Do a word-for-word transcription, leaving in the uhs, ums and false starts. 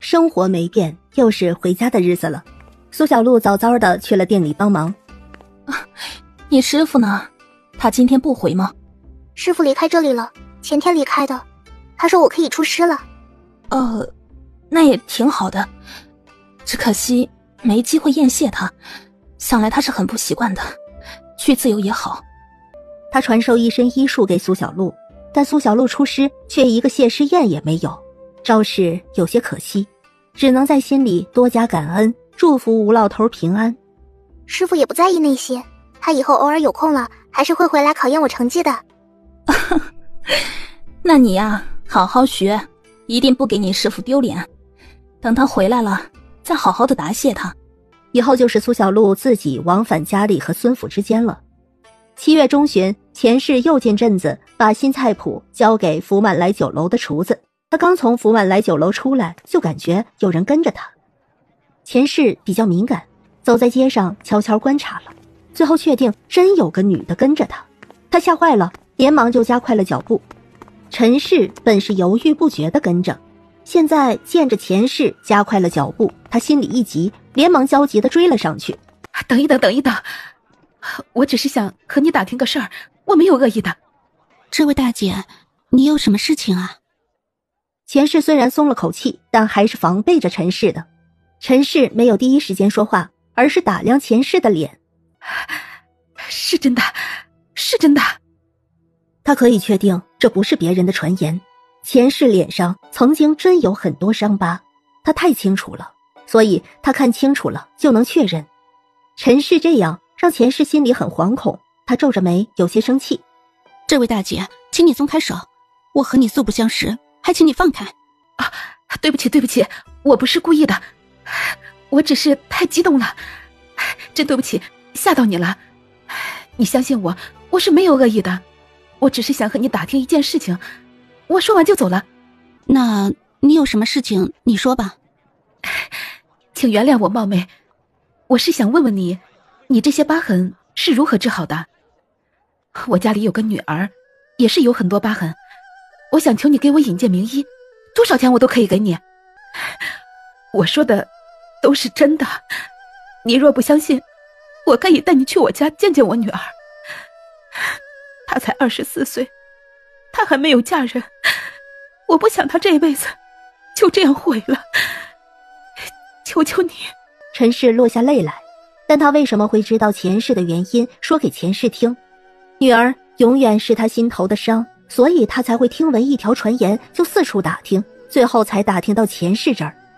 生活没变，又是回家的日子了。苏小璐早早的去了店里帮忙。 啊，你师傅呢？他今天不回吗？ 师傅离开这里了，前天离开的。他说我可以出师了。 呃，那也挺好的，只可惜没机会验谢他，想来他是很不习惯的，去自由也好。 他传授一身医术给苏小璐，但苏小璐出师却一个谢师宴也没有，着实有些可惜，只能在心里多加感恩，祝福吴老头平安。 师傅也不在意那些，他以后偶尔有空了还是会回来考验我成绩的。 那你呀，好好学，一定不给你师傅丢脸，等他回来了再好好的答谢他。 以后就是苏小璐自己往返家里和孙府之间了。七月中旬，钱氏又进镇子把新菜谱交给福满来酒楼的厨子。他刚从福满来酒楼出来，就感觉有人跟着他。钱氏比较敏感，走在街上悄悄观察了，最后确定真有个女的跟着他。他吓坏了，连忙就加快了脚步。陈氏本是犹豫不决地跟着，现在见着钱氏加快了脚步，他心里一急，连忙焦急地追了上去。 等一等等一等，我只是想和你打听个事儿，我没有恶意的。 这位大姐，你有什么事情啊？ 钱氏虽然松了口气，但还是防备着陈氏的。陈氏没有第一时间说话，而是打量钱氏的脸。 是真的，是真的。 他可以确定这不是别人的传言，钱氏脸上曾经真有很多伤疤，他太清楚了，所以他看清楚了就能确认。陈氏这样让钱氏心里很惶恐，他皱着眉有些生气。 这位大姐，请你松开手，我和你素不相识，还请你放开。 啊，对不起对不起，我不是故意的，我只是太激动了，真对不起，吓到你了。你相信我，我是没有恶意的，我只是想和你打听一件事情。我说完就走了。 那你有什么事情你说吧。 请原谅我冒昧，我是想问问你，你这些疤痕是如何治好的？我家里有个女儿，也是有很多疤痕，我想求你给我引荐名医，多少钱我都可以给你。我说的都是真的，你若不相信，我可以带你去我家见见我女儿。她才二十四岁，她还没有嫁人，我不想她这辈子就这样毁了。求求你。 陈氏落下泪来，但他为什么会知道钱氏的原因，说给钱氏听？女儿永远是他心头的伤，所以他才会听闻一条传言就四处打听，最后才打听到钱氏这儿。